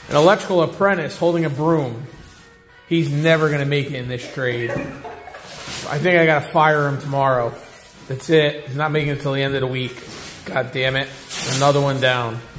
An electrical apprentice holding a broom. He's never going to make it in this trade. I think I got to fire him tomorrow. That's it. He's not making it till the end of the week. God damn it. Another one down.